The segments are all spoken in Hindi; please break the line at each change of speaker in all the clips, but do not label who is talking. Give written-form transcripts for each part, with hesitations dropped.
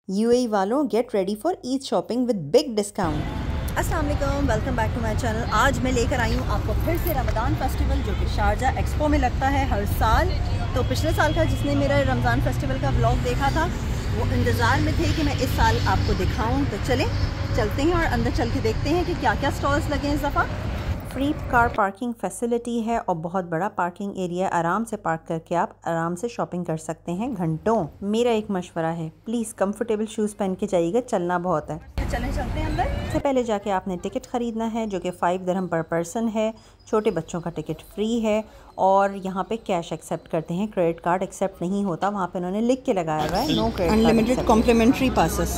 यूएई वालों get ready for Eid shopping with big discount. अस्सलाम वालेकुम, welcome back to my channel. आज मैं लेकर आई हूँ आपको फिर से रमज़ान फेस्टिवल, जो कि शारजा एक्सपो में लगता है हर साल। तो पिछले साल का जिसने मेरा रमज़ान फेस्टिवल का व्लॉग देखा था वो इंतज़ार में थे कि मैं इस साल आपको दिखाऊँ। तो चलते हैं और अंदर चल के देखते हैं कि क्या क्या स्टॉल्स लगे हैं इस दफ़ा। फ्री कार पार्किंग फैसिलिटी है और बहुत बड़ा पार्किंग एरिया। आराम से पार्क करके आप आराम से शॉपिंग कर सकते हैं घंटों। मेरा एक मशवरा है, प्लीज़ कंफर्टेबल शूज़ पहन के जाइएगा, चलना बहुत है। चलते हैं अंदर। सबसे पहले जाके आपने टिकट ख़रीदना है जो कि 5 दिरहम पर पर्सन है। छोटे बच्चों का टिकट फ्री है और यहाँ पे कैश एक्सेप्ट करते हैं, क्रेडिट कार्ड एक्सेप्ट नहीं होता। वहाँ पे उन्होंने लिख के लगाया हुआ है, no credit, unlimited complimentary passes.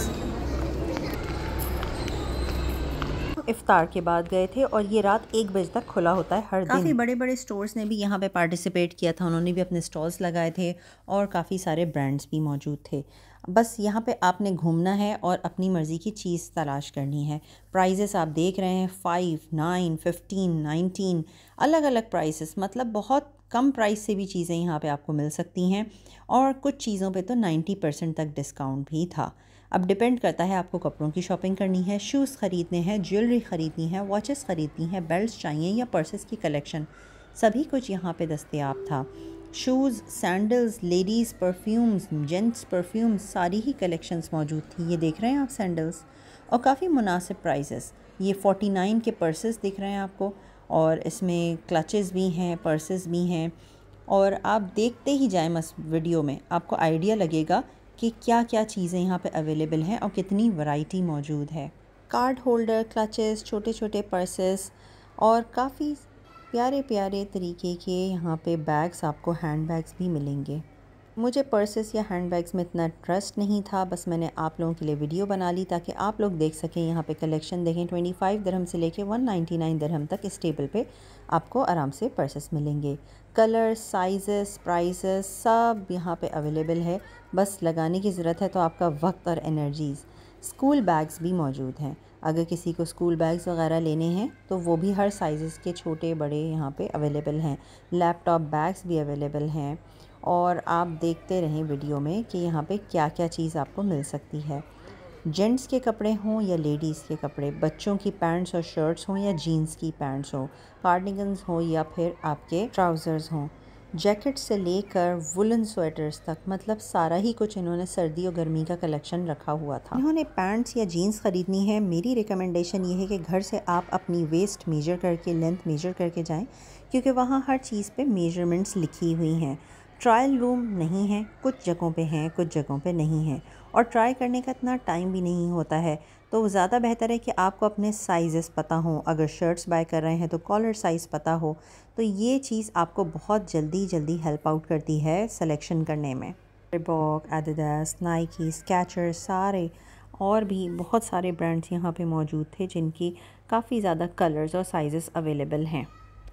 इफ्तार के बाद गए थे और ये रात 1 बजे तक खुला होता है हर दिन। काफ़ी बड़े बड़े स्टोर्स ने भी यहाँ पे पार्टिसिपेट किया था, उन्होंने भी अपने स्टॉल्स लगाए थे और काफ़ी सारे ब्रांड्स भी मौजूद थे। बस यहाँ पे आपने घूमना है और अपनी मर्ज़ी की चीज़ तलाश करनी है। प्राइजेस आप देख रहे हैं 5, 9, 15, 19 अलग अलग प्राइसेस, मतलब बहुत कम प्राइस से भी चीज़ें यहाँ पे आपको मिल सकती हैं और कुछ चीज़ों पे तो 90% तक डिस्काउंट भी था। अब डिपेंड करता है आपको कपड़ों की शॉपिंग करनी है, शूज़ ख़रीदने हैं, ज्वेलरी ख़रीदनी है, वॉचेस ख़रीदनी है, बेल्ट्स चाहिए या पर्सेस की कलेक्शन, सभी कुछ यहाँ पे दस्तयाब था। Shoes, sandals, ladies perfumes, gents perfumes, सारी ही कलेक्शंस मौजूद थी। ये देख रहे हैं आप सैंडल्स, और काफ़ी मुनासिब प्राइसेस। ये 49 के पर्सेस दिख रहे हैं आपको और इसमें क्लचेस भी हैं, पर्सेस भी हैं। और आप देखते ही जाएँ बस वीडियो में, आपको आइडिया लगेगा कि क्या क्या चीज़ें यहाँ पे अवेलेबल हैं और कितनी वैरायटी मौजूद है। कार्ड होल्डर, क्लचेस, छोटे छोटे पर्सेस और काफ़ी प्यारे प्यारे तरीके के यहाँ पे बैग्स, आपको हैंड बैग्स भी मिलेंगे। मुझे पर्सेस या हैंड बैग्स में इतना ट्रस्ट नहीं था, बस मैंने आप लोगों के लिए वीडियो बना ली ताकि आप लोग देख सकें। यहाँ पे कलेक्शन देखें, 25 दिरहम से लेके 199 दिरहम तक इस टेबल पे आपको आराम से पर्सेस मिलेंगे। कलर, साइज़ेस, प्राइसेस सब यहाँ पे अवेलेबल है, बस लगाने की ज़रूरत है तो आपका वक्त और एनर्जीज़। स्कूल बैग्स भी मौजूद हैं, अगर किसी को स्कूल बैग्स वगैरह लेने हैं तो वो भी हर साइज़ के छोटे बड़े यहाँ पे अवेलेबल हैं। लैपटॉप बैग्स भी अवेलेबल हैं और आप देखते रहें वीडियो में कि यहाँ पे क्या क्या चीज़ आपको मिल सकती है। जेंट्स के कपड़े हों या लेडीज़ के कपड़े, बच्चों की पैंट्स और शर्ट्स हों या जीन्स की पैंट्स हों, कार्डिगन्स हों या फिर आपके ट्राउज़र्स हों, जैकेट से लेकर वुलन स्वेटर्स तक, मतलब सारा ही कुछ इन्होंने सर्दी और गर्मी का कलेक्शन रखा हुआ था। इन्होंने पैंट्स या जीन्स ख़रीदनी है, मेरी रिकमेंडेशन ये है कि घर से आप अपनी वेस्ट मेजर करके, लेंथ मेजर करके जाएं, क्योंकि वहाँ हर चीज़ पे मेजरमेंट्स लिखी हुई हैं। ट्रायल रूम नहीं है, कुछ जगहों पे हैं, कुछ जगहों पे नहीं है, और ट्राई करने का इतना टाइम भी नहीं होता है, तो ज़्यादा बेहतर है कि आपको अपने साइज़ेस पता हो। अगर शर्ट्स बाय कर रहे हैं तो कॉलर साइज़ पता हो, तो ये चीज़ आपको बहुत जल्दी हेल्प आउट करती है सिलेक्शन करने में। रिबॉक, एडिडास, नाइकी, स्केचर्स, सारे और भी बहुत सारे ब्रांड्स यहाँ पे मौजूद थे जिनकी काफ़ी ज़्यादा कलर्स और साइज़ेस अवेलेबल हैं।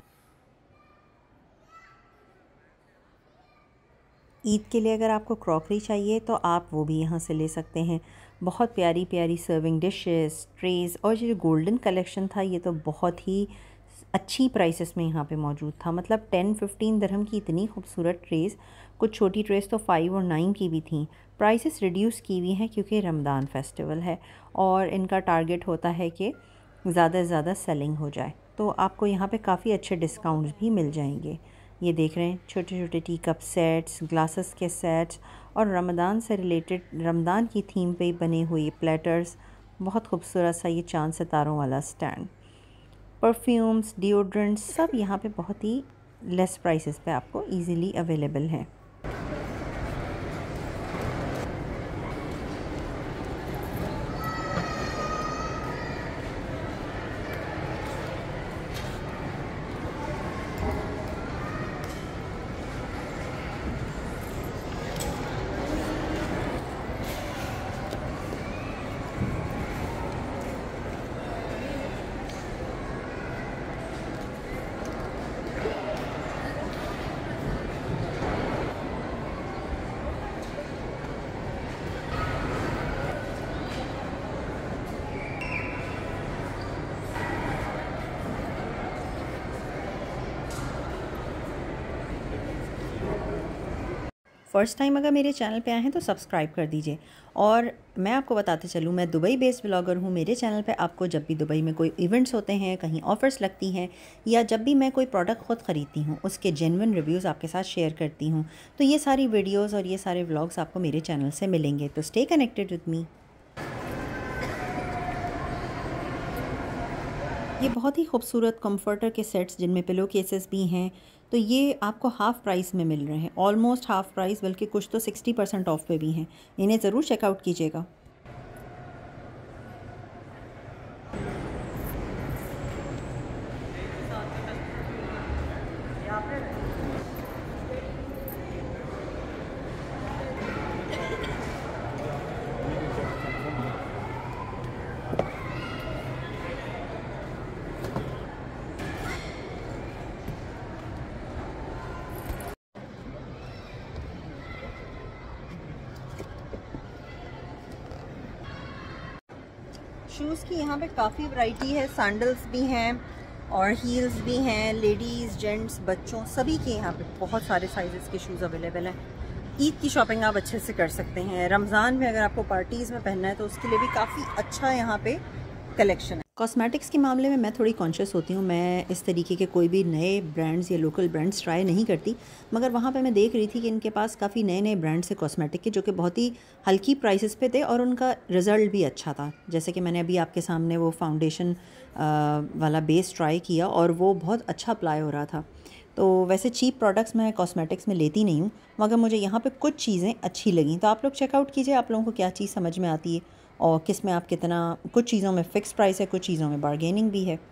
ईद के लिए अगर आपको क्रॉकरी चाहिए तो आप वो भी यहाँ से ले सकते हैं। बहुत प्यारी प्यारी सर्विंग डिशेस, ट्रेज़, और ये जो गोल्डन कलेक्शन था ये तो बहुत ही अच्छी प्राइसेस में यहाँ पे मौजूद था। मतलब 10-15 दिरहम की इतनी खूबसूरत ट्रेज़, कुछ छोटी ट्रेज़ तो 5 और 9 की भी थी। प्राइसेस रिड्यूस की हुई हैं क्योंकि रमज़ान फेस्टिवल है और इनका टारगेट होता है कि ज़्यादा से ज़्यादा सेलिंग हो जाए, तो आपको यहाँ पे काफ़ी अच्छे डिस्काउंट्स भी मिल जाएंगे। ये देख रहे हैं छोटे छोटे टी कप सेट्स, ग्लासेस के सेट्स और रमज़ान से रिलेटेड, रमज़ान की थीम पे बने हुए प्लेटर्स। बहुत खूबसूरत सा ये चांद सितारों वाला स्टैंड। परफ्यूम्स, डिओड्रेंट्स सब यहाँ पे बहुत ही लेस प्राइसेस पे आपको इजीली अवेलेबल है। फ़र्स्ट टाइम अगर मेरे चैनल पे आए हैं तो सब्सक्राइब कर दीजिए। और मैं आपको बताते चलूँ, मैं दुबई बेस्ड व्लॉगर हूँ। मेरे चैनल पे आपको जब भी दुबई में कोई इवेंट्स होते हैं, कहीं ऑफ़र्स लगती हैं, या जब भी मैं कोई प्रोडक्ट ख़ुद ख़रीदती हूँ, उसके जेन्युइन रिव्यूज़ आपके साथ शेयर करती हूँ। तो ये सारी वीडियोज़ और ये सारे व्लॉग्स आपको मेरे चैनल से मिलेंगे, तो स्टे कनेक्टेड विद मी। ये बहुत ही खूबसूरत कंफर्टर के सेट्स जिनमें पिलो केसेस भी हैं, तो ये आपको हाफ़ प्राइस में मिल रहे हैं, ऑलमोस्ट हाफ़ प्राइस, बल्कि कुछ तो 60% ऑफ पे भी हैं। इन्हें ज़रूर चेकआउट कीजिएगा। शूज़ की यहाँ पे काफ़ी वैरायटी है, सैंडल्स भी हैं और हील्स भी हैं, लेडीज़, जेंट्स, बच्चों सभी के यहाँ पे बहुत सारे साइज़ के शूज़ अवेलेबल हैं। ईद की शॉपिंग आप अच्छे से कर सकते हैं। रमज़ान में अगर आपको पार्टीज़ में पहनना है तो उसके लिए भी काफ़ी अच्छा यहाँ पे कलेक्शन है। कॉस्मेटिक्स के मामले में मैं थोड़ी कॉन्शियस होती हूँ। मैं इस तरीके के कोई भी नए ब्रांड्स या लोकल ब्रांड्स ट्राई नहीं करती, मगर वहाँ पे मैं देख रही थी कि इनके पास काफ़ी नए नए ब्रांड्स है कॉस्मेटिक के, जो कि बहुत ही हल्की प्राइसेस पे थे और उनका रिज़ल्ट भी अच्छा था। जैसे कि मैंने अभी आपके सामने वो फाउंडेशन वाला बेस ट्राई किया और वो बहुत अच्छा अप्लाई हो रहा था। तो वैसे चीप प्रोडक्ट्स मैं कॉस्मेटिक्स में लेती नहीं हूँ, मगर मुझे यहाँ पे कुछ चीज़ें अच्छी लगीं। तो आप लोग चेकआउट कीजिए, आप लोगों को क्या चीज़ समझ में आती है और किस में आप कितना, कुछ चीज़ों में फ़िक्स प्राइस है, कुछ चीज़ों में बार्गेनिंग भी है।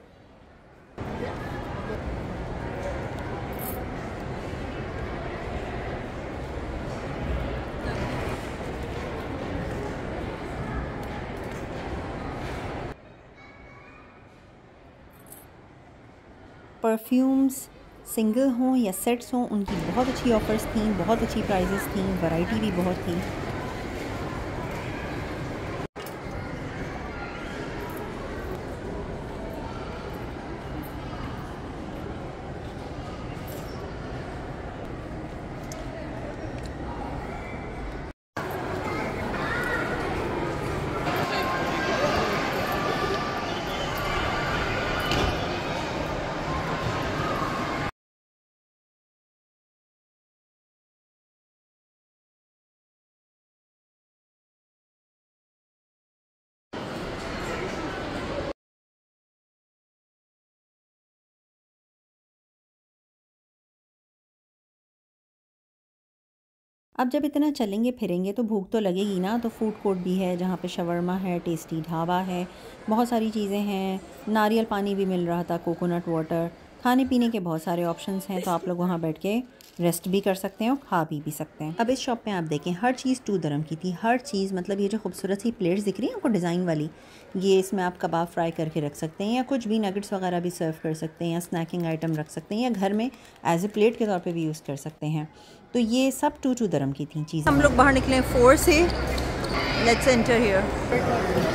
परफ्यूम्स सिंगल हों या सेट्स हों, उनकी बहुत अच्छी ऑफ़र्स थी, बहुत अच्छी प्राइसेस थी, वैरायटी भी बहुत थी। अब जब इतना चलेंगे फिरेंगे तो भूख तो लगेगी ना, तो फूड कोर्ट भी है जहाँ पे शवरमा है, टेस्टी ढाबा है, बहुत सारी चीज़ें हैं। नारियल पानी भी मिल रहा था, कोकोनट वाटर, खाने पीने के बहुत सारे ऑप्शंस हैं। तो आप लोग वहाँ बैठ के रेस्ट भी कर सकते हैं और खा भी सकते हैं। अब इस शॉप में आप देखें, हर चीज़ 2 dirham की थी, हर चीज़। मतलब ये जो खूबसूरत सी प्लेट्स दिख रही है आपको डिज़ाइन वाली, ये इसमें आप कबाब फ्राई करके रख सकते हैं, या कुछ भी नगेट्स वगैरह भी सर्व कर सकते हैं, या स्नैकिंग आइटम रख सकते हैं, या घर में एज ए प्लेट के तौर पे भी यूज़ कर सकते हैं। तो ये सब 2 dirham की थी चीज़ें। हम लोग बाहर निकले 4 से। Let's enter here.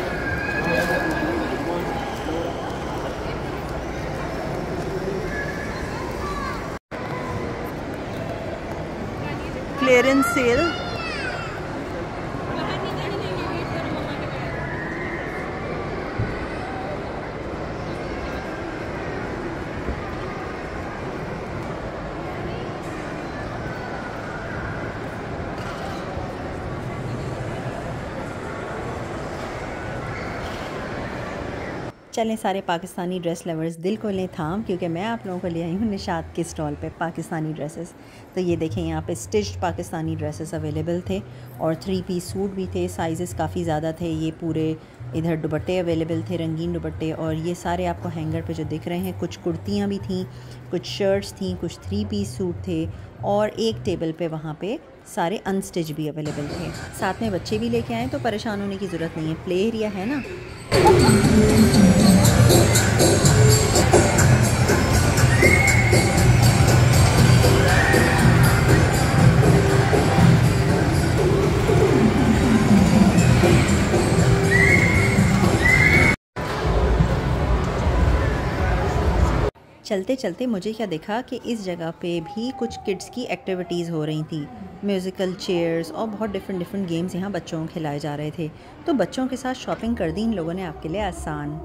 Clearance sale. चलें सारे पाकिस्तानी ड्रेस लवर्स दिल को लें थाम, क्योंकि मैं आप लोगों को ले आई हूँ निशात के स्टॉल पे पाकिस्तानी ड्रेसेस। तो ये देखें, यहाँ पे स्टिच्ड पाकिस्तानी ड्रेसेस अवेलेबल थे और 3 पीस सूट भी थे। साइज़ेस काफ़ी ज़्यादा थे। ये पूरे इधर दुपट्टे अवेलेबल थे, रंगीन दुपट्टे, और ये सारे आपको हैंगर पे जो दिख रहे हैं, कुछ कुर्तियाँ भी थीं, कुछ शर्ट्स थीं, कुछ 3 पीस सूट थे, और एक टेबल पे वहाँ पे सारे अनस्टिच भी अवेलेबल थे। साथ में बच्चे भी लेके आए, तो परेशान होने की ज़रूरत नहीं है, प्ले एरिया है ना। चलते चलते मुझे क्या दिखा कि इस जगह पे भी कुछ किड्स की एक्टिविटीज़ हो रही थी, म्यूज़िकल चेयर्स और बहुत डिफरेंट गेम्स यहाँ बच्चों को खिलाए जा रहे थे। तो बच्चों के साथ शॉपिंग कर दी इन लोगों ने आपके लिए आसान।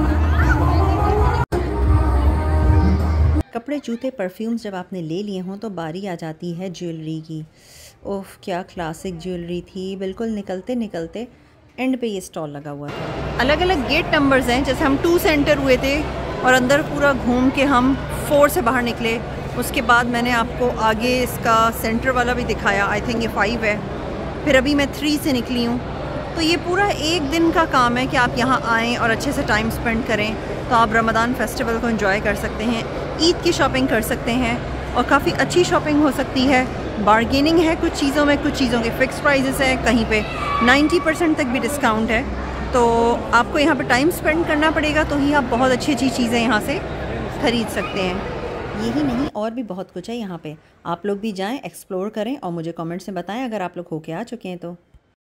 कपड़े, जूते, परफ्यूम्स जब आपने ले लिए हों तो बारी आ जाती है ज्वेलरी की। ओह क्या क्लासिक ज्वेलरी थी, बिल्कुल निकलते निकलते एंड पे ये स्टॉल लगा हुआ था।
अलग अलग गेट नंबर्स हैं, जैसे हम 2 से एंटर हुए थे और अंदर पूरा घूम के हम 4 से बाहर निकले। उसके बाद मैंने आपको आगे इसका सेंटर वाला भी दिखाया, आई थिंक ये 5 है। फिर अभी मैं 3 से निकली हूँ। तो ये पूरा एक दिन का काम है कि आप यहाँ आएँ और अच्छे से टाइम स्पेंड करें। तो आप रमज़ान फेस्टिवल को एंजॉय कर सकते हैं, ईद की शॉपिंग कर सकते हैं और काफ़ी अच्छी शॉपिंग हो सकती है। बारगेनिंग है कुछ चीज़ों में, कुछ चीज़ों के फ़िक्स प्राइजेस हैं, कहीं पे 90% तक भी डिस्काउंट है। तो आपको यहाँ पे टाइम स्पेंड करना पड़ेगा, तो ही आप बहुत अच्छी अच्छी चीज़ें यहाँ से ख़रीद सकते हैं।
यही नहीं और भी बहुत कुछ है यहाँ पे। आप लोग भी जाएं, एक्सप्लोर करें और मुझे कमेंट्स में बताएं अगर आप लोग होके आ चुके हैं तो।